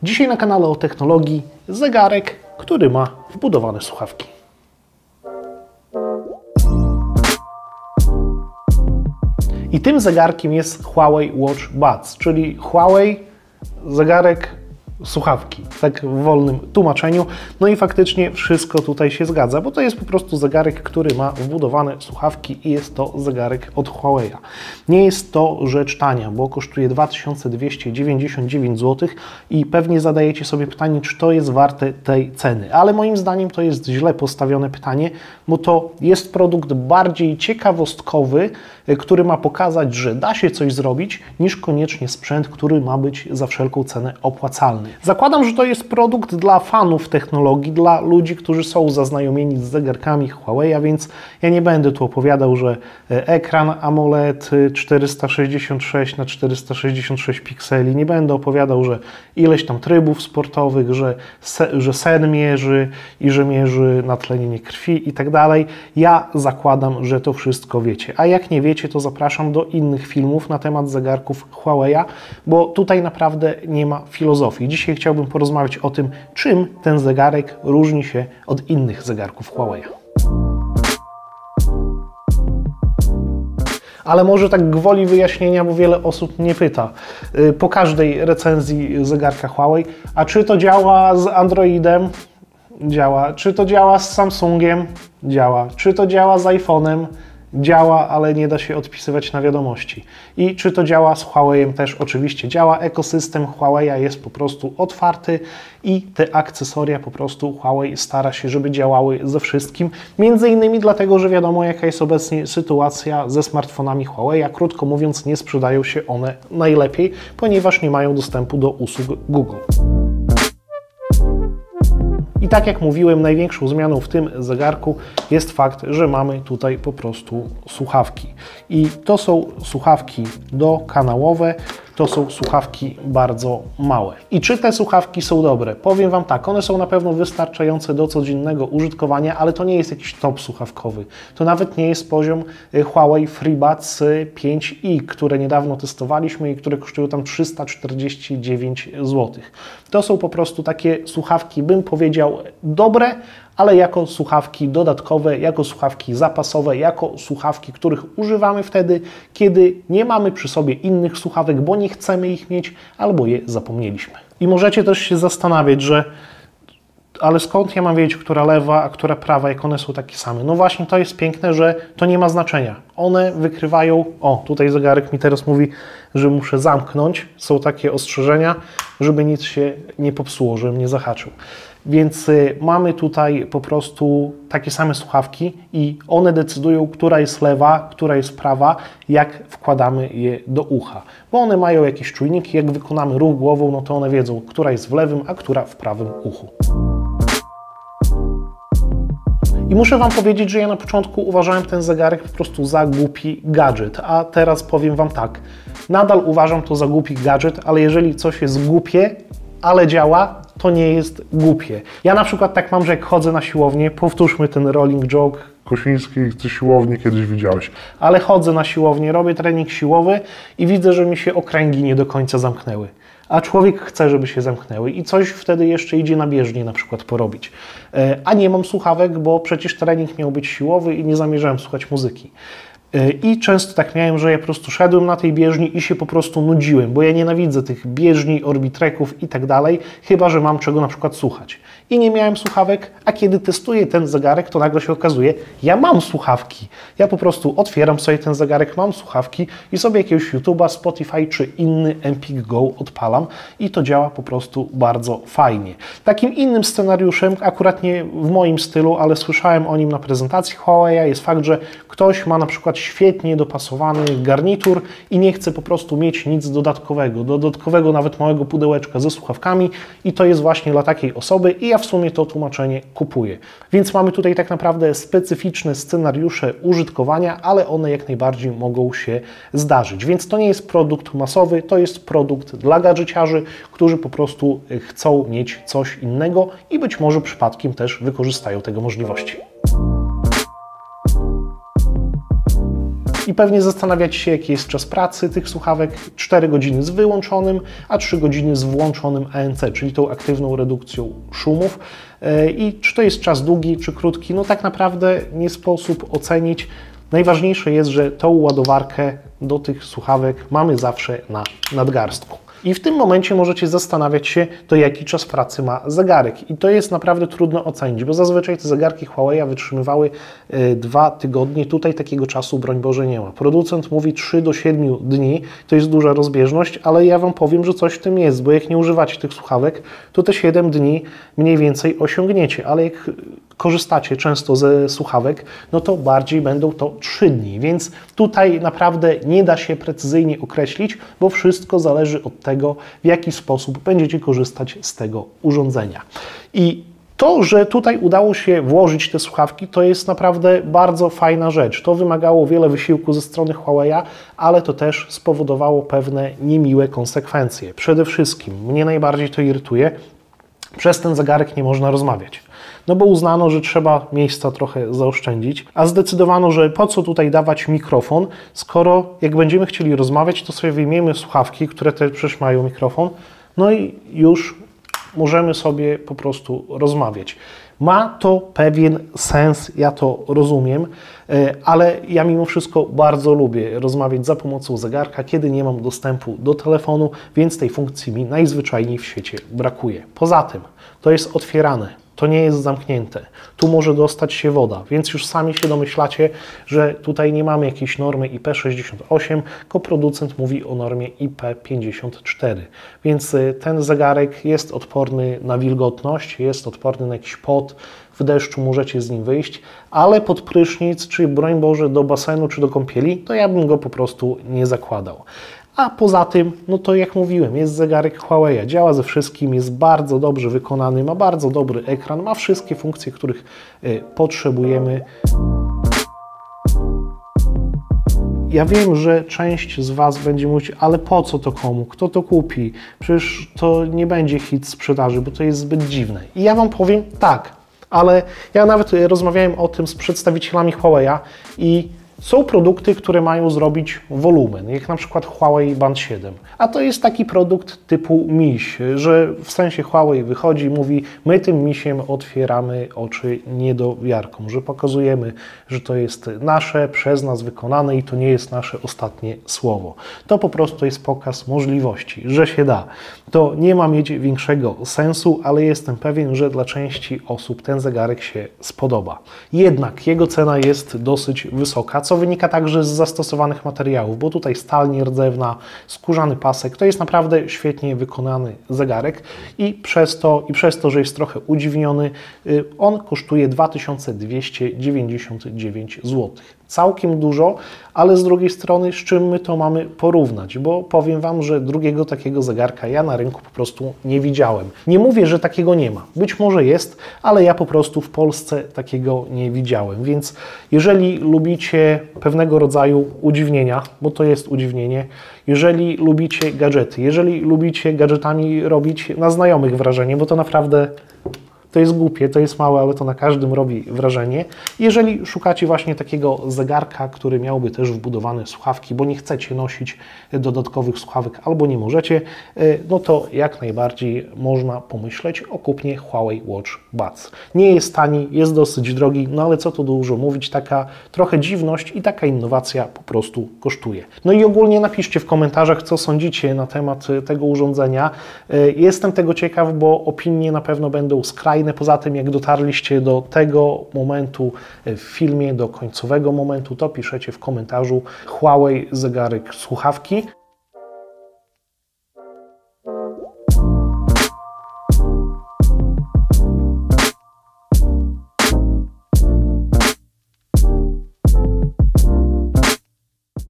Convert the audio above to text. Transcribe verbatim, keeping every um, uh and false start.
Dzisiaj na kanale o technologii zegarek, który ma wbudowane słuchawki. I tym zegarkiem jest Huawei Watch Buds, czyli Huawei zegarek słuchawki, tak w wolnym tłumaczeniu. No i faktycznie wszystko tutaj się zgadza, bo to jest po prostu zegarek, który ma wbudowane słuchawki i jest to zegarek od Huawei'a. Nie jest to rzecz tania, bo kosztuje dwa tysiące dwieście dziewięćdziesiąt dziewięć złotych i pewnie zadajecie sobie pytanie, czy to jest warte tej ceny. Ale moim zdaniem to jest źle postawione pytanie, bo to jest produkt bardziej ciekawostkowy, który ma pokazać, że da się coś zrobić, niż koniecznie sprzęt, który ma być za wszelką cenę opłacalny. Zakładam, że to jest produkt dla fanów technologii, dla ludzi, którzy są zaznajomieni z zegarkami Huawei'a, więc ja nie będę tu opowiadał, że ekran AMOLED czterysta sześćdziesiąt sześć na czterysta sześćdziesiąt sześć pikseli, nie będę opowiadał, że ileś tam trybów sportowych, że, se, że sen mierzy i że mierzy natlenienie krwi i tak dalej. Ja zakładam, że to wszystko wiecie, a jak nie wiecie, to zapraszam do innych filmów na temat zegarków Huawei'a, bo tutaj naprawdę nie ma filozofii. Dzisiaj chciałbym porozmawiać o tym, czym ten zegarek różni się od innych zegarków Huawei'a. Ale może tak gwoli wyjaśnienia, bo wiele osób mnie pyta po każdej recenzji zegarka Huawei, a czy to działa z Androidem? Działa. Czy to działa z Samsungiem? Działa. Czy to działa z iPhone'em? Działa, ale nie da się odpisywać na wiadomości. I czy to działa z Huawei'em? Też oczywiście działa. Ekosystem Huawei'a jest po prostu otwarty i te akcesoria po prostu Huawei stara się, żeby działały ze wszystkim. Między innymi dlatego, że wiadomo, jaka jest obecnie sytuacja ze smartfonami Huawei'a. Krótko mówiąc, nie sprzedają się one najlepiej, ponieważ nie mają dostępu do usług Google. I tak jak mówiłem, największą zmianą w tym zegarku jest fakt, że mamy tutaj po prostu słuchawki. I to są słuchawki dokanałowe, to są słuchawki bardzo małe. I czy te słuchawki są dobre? Powiem Wam tak, one są na pewno wystarczające do codziennego użytkowania, ale to nie jest jakiś top słuchawkowy. To nawet nie jest poziom Huawei FreeBuds pięć i, które niedawno testowaliśmy i które kosztują tam trzysta czterdzieści dziewięć złotych. To są po prostu takie słuchawki, bym powiedział, dobre, ale jako słuchawki dodatkowe, jako słuchawki zapasowe, jako słuchawki, których używamy wtedy, kiedy nie mamy przy sobie innych słuchawek, bo nie chcemy ich mieć albo je zapomnieliśmy. I możecie też się zastanawiać, że ale skąd ja mam wiedzieć, która lewa, a która prawa, jak one są takie same? No właśnie, to jest piękne, że to nie ma znaczenia. One wykrywają, o, tutaj zegarek mi teraz mówi, że muszę zamknąć. Są takie ostrzeżenia, żeby nic się nie popsuło, żebym nie zahaczył. Więc y, mamy tutaj po prostu takie same słuchawki i one decydują, która jest lewa, która jest prawa, jak wkładamy je do ucha. Bo one mają jakieś czujniki, jak wykonamy ruch głową, no to one wiedzą, która jest w lewym, a która w prawym uchu. I muszę Wam powiedzieć, że ja na początku uważałem ten zegarek po prostu za głupi gadżet, a teraz powiem Wam tak, nadal uważam to za głupi gadżet, ale jeżeli coś jest głupie, ale działa, to nie jest głupie. Ja na przykład tak mam, że jak chodzę na siłownię, powtórzmy ten rolling joke, Kosiński, ty siłownię kiedyś widziałeś. Ale chodzę na siłownię, robię trening siłowy i widzę, że mi się okręgi nie do końca zamknęły. A człowiek chce, żeby się zamknęły i coś wtedy jeszcze idzie na bieżnię na przykład porobić. A nie mam słuchawek, bo przecież trening miał być siłowy i nie zamierzałem słuchać muzyki. I często tak miałem, że ja po prostu szedłem na tej bieżni i się po prostu nudziłem, bo ja nienawidzę tych bieżni, orbitreków i tak dalej, chyba że mam czego na przykład słuchać. I nie miałem słuchawek, a kiedy testuję ten zegarek, to nagle się okazuje, ja mam słuchawki. Ja po prostu otwieram sobie ten zegarek, mam słuchawki i sobie jakiegoś YouTube'a, Spotify czy inny Empik Go odpalam i to działa po prostu bardzo fajnie. Takim innym scenariuszem, akurat nie w moim stylu, ale słyszałem o nim na prezentacji Huawei'a, jest fakt, że ktoś ma na przykład świetnie dopasowany garnitur i nie chce po prostu mieć nic dodatkowego, dodatkowego nawet małego pudełeczka ze słuchawkami i to jest właśnie dla takiej osoby i ja w sumie to tłumaczenie kupuję. Więc mamy tutaj tak naprawdę specyficzne scenariusze użytkowania, ale one jak najbardziej mogą się zdarzyć. Więc to nie jest produkt masowy, to jest produkt dla gadżeciarzy, którzy po prostu chcą mieć coś innego i być może przypadkiem też wykorzystają tego możliwości. I pewnie zastanawiacie się, jaki jest czas pracy tych słuchawek. cztery godziny z wyłączonym, a trzy godziny z włączonym A N C, czyli tą aktywną redukcją szumów. I czy to jest czas długi, czy krótki? No tak naprawdę nie sposób ocenić. Najważniejsze jest, że tą ładowarkę do tych słuchawek mamy zawsze na nadgarstku. I w tym momencie możecie zastanawiać się, to jaki czas pracy ma zegarek. I to jest naprawdę trudno ocenić, bo zazwyczaj te zegarki Huawei wytrzymywały dwa tygodnie. Tutaj takiego czasu, broń Boże, nie ma. Producent mówi trzy do siedmiu dni. To jest duża rozbieżność, ale ja Wam powiem, że coś w tym jest, bo jak nie używacie tych słuchawek, to te siedem dni mniej więcej osiągniecie. Ale jak korzystacie często ze słuchawek, no to bardziej będą to trzy dni, więc tutaj naprawdę nie da się precyzyjnie określić, bo wszystko zależy od tego, w jaki sposób będziecie korzystać z tego urządzenia. I to, że tutaj udało się włożyć te słuchawki, to jest naprawdę bardzo fajna rzecz. To wymagało wiele wysiłku ze strony Huawei'a, ale to też spowodowało pewne niemiłe konsekwencje. Przede wszystkim mnie najbardziej to irytuje, przez ten zegarek nie można rozmawiać. No bo uznano, że trzeba miejsca trochę zaoszczędzić, a zdecydowano, że po co tutaj dawać mikrofon, skoro jak będziemy chcieli rozmawiać, to sobie wyjmiemy słuchawki, które też przecież mają mikrofon, no i już możemy sobie po prostu rozmawiać. Ma to pewien sens, ja to rozumiem, ale ja mimo wszystko bardzo lubię rozmawiać za pomocą zegarka, kiedy nie mam dostępu do telefonu, więc tej funkcji mi najzwyczajniej w świecie brakuje. Poza tym to jest otwierane. To nie jest zamknięte. Tu może dostać się woda, więc już sami się domyślacie, że tutaj nie mamy jakiejś normy I P sześćdziesiąt osiem, tylko producent mówi o normie I P pięćdziesiąt cztery. Więc ten zegarek jest odporny na wilgotność, jest odporny na jakiś pot, w deszczu możecie z nim wyjść, ale pod prysznic, czy broń Boże do basenu, czy do kąpieli, to ja bym go po prostu nie zakładał. A poza tym, no to jak mówiłem, jest zegarek Huawei, działa ze wszystkim, jest bardzo dobrze wykonany, ma bardzo dobry ekran, ma wszystkie funkcje, których y, potrzebujemy. Ja wiem, że część z Was będzie mówić, ale po co to komu? Kto to kupi? Przecież to nie będzie hit sprzedaży, bo to jest zbyt dziwne. I ja Wam powiem tak, ale ja nawet rozmawiałem o tym z przedstawicielami Huawei'a i są produkty, które mają zrobić wolumen, jak na przykład Huawei Band siedem. A to jest taki produkt typu miś, że w sensie Huawei wychodzi i mówi, my tym misiem otwieramy oczy niedowiarkom, że pokazujemy, że to jest nasze, przez nas wykonane i to nie jest nasze ostatnie słowo. To po prostu jest pokaz możliwości, że się da. To nie ma mieć większego sensu, ale jestem pewien, że dla części osób ten zegarek się spodoba. Jednak jego cena jest dosyć wysoka, co wynika także z zastosowanych materiałów, bo tutaj stal nierdzewna, skórzany pasek, to jest naprawdę świetnie wykonany zegarek i przez to, i przez to, że jest trochę udziwniony, on kosztuje dwa tysiące dwieście dziewięćdziesiąt dziewięć złotych. Całkiem dużo, ale z drugiej strony z czym my to mamy porównać, bo powiem Wam, że drugiego takiego zegarka ja na rynku po prostu nie widziałem. Nie mówię, że takiego nie ma. Być może jest, ale ja po prostu w Polsce takiego nie widziałem, więc jeżeli lubicie pewnego rodzaju udziwnienia, bo to jest udziwnienie, jeżeli lubicie gadżety, jeżeli lubicie gadżetami robić na znajomych wrażenie, bo to naprawdę to jest głupie, to jest małe, ale to na każdym robi wrażenie. Jeżeli szukacie właśnie takiego zegarka, który miałby też wbudowane słuchawki, bo nie chcecie nosić dodatkowych słuchawek albo nie możecie, no to jak najbardziej można pomyśleć o kupnie Huawei Watch Buds. Nie jest tani, jest dosyć drogi, no ale co tu dużo mówić, taka trochę dziwność i taka innowacja po prostu kosztuje. No i ogólnie napiszcie w komentarzach, co sądzicie na temat tego urządzenia. Jestem tego ciekaw, bo opinie na pewno będą skrajne. Poza tym, jak dotarliście do tego momentu w filmie, do końcowego momentu, to piszecie w komentarzu Huawei zegarek słuchawki.